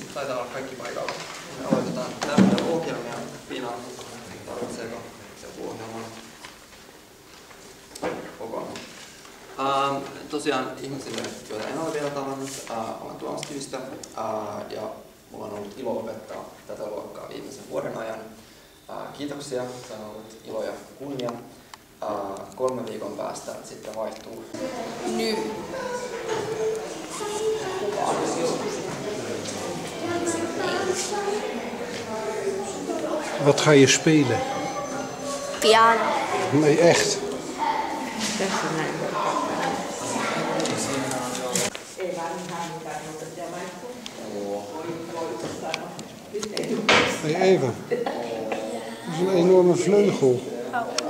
taitaa olla kaikki paikalla. Me aloitetaan tämmöinen ohjelmia. Piina, tarvitseeko joku ohjelma kokonaan? Tosiaan ihmisille, joita en ole vielä tavannut, olen Tuomas Kivistö ja mulla on ollut ilo opettaa tätä luokkaa viimeisen vuoden ajan. Kiitoksia, se on ollut ilo ja kunnia. 3 viikon päästä sitten vaihtuu. Nyt. Wat ga je spelen? Piano. Nee, echt. Hey Eva, dat is een enorme vleugel.